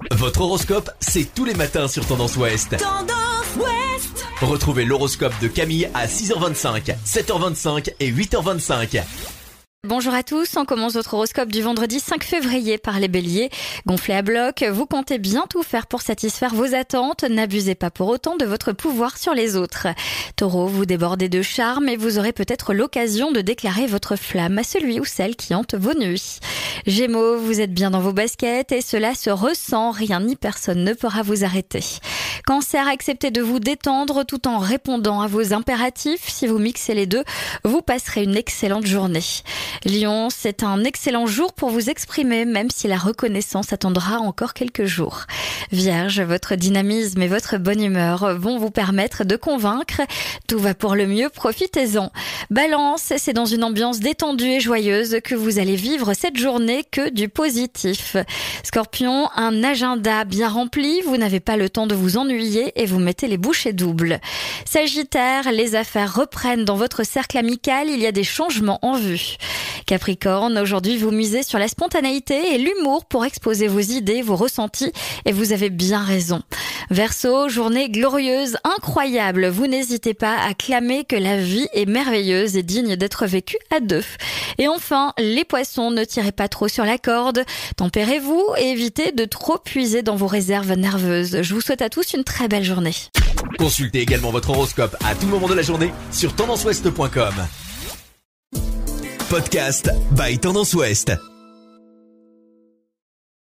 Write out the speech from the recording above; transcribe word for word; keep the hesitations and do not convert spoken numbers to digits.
Votre horoscope, c'est tous les matins sur Tendance Ouest. Tendance Ouest. Retrouvez l'horoscope de Camille à six heures vingt-cinq, sept heures vingt-cinq et huit heures vingt-cinq. Bonjour à tous, on commence votre horoscope du vendredi cinq février par les béliers. Gonflés à bloc, vous comptez bien tout faire pour satisfaire vos attentes, n'abusez pas pour autant de votre pouvoir sur les autres. Taureau, vous débordez de charme et vous aurez peut-être l'occasion de déclarer votre flamme à celui ou celle qui hante vos nuits. Gémeaux, vous êtes bien dans vos baskets et cela se ressent, rien ni personne ne pourra vous arrêter. Cancer, acceptez de vous détendre tout en répondant à vos impératifs. Si vous mixez les deux, vous passerez une excellente journée. Lion, c'est un excellent jour pour vous exprimer, même si la reconnaissance attendra encore quelques jours. Vierge, votre dynamisme et votre bonne humeur vont vous permettre de convaincre. Tout va pour le mieux, profitez-en. Balance, c'est dans une ambiance détendue et joyeuse que vous allez vivre cette journée que du positif. Scorpion, un agenda bien rempli, vous n'avez pas le temps de vous ennuyer et vous mettez les bouchées doubles. Sagittaire, les affaires reprennent dans votre cercle amical, il y a des changements en vue. Capricorne, aujourd'hui vous misez sur la spontanéité et l'humour pour exposer vos idées, vos ressentis et vous avez bien raison. Verseau, journée glorieuse, incroyable, vous n'hésitez pas à clamer que la vie est merveilleuse et digne d'être vécue à deux. Et enfin, les poissons, ne tirez pas trop sur la corde, tempérez-vous et évitez de trop puiser dans vos réserves nerveuses. Je vous souhaite à tous une très belle journée. Consultez également votre horoscope à tout moment de la journée sur tendance ouest point com. Podcast by Tendance Ouest.